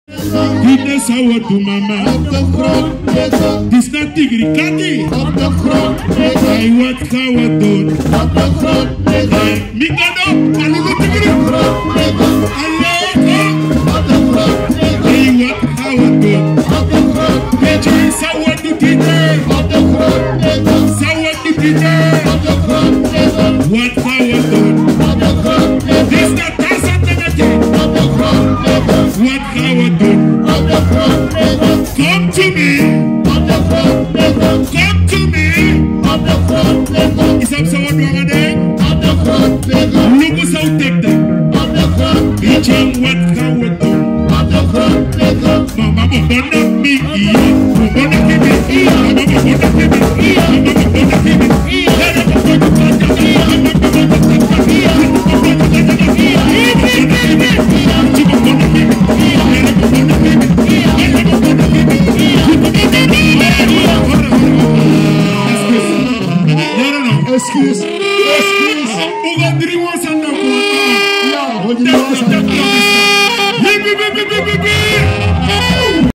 Dite sawa tu mama. This not tigri kati. I want kawa don. Mikado, kalulu tigri. Allah. I want kawa don. Jai sawa tu tite. Sawa tu tite. What kawa don. This not tasa tenete. What kawa don. Come to me. Come to me. Is that someone doing there? Look us out take them. Bijam what can we do? Mama bonna me. Bonna me. Mama bonna me. Excuse. Who got 3 months and now?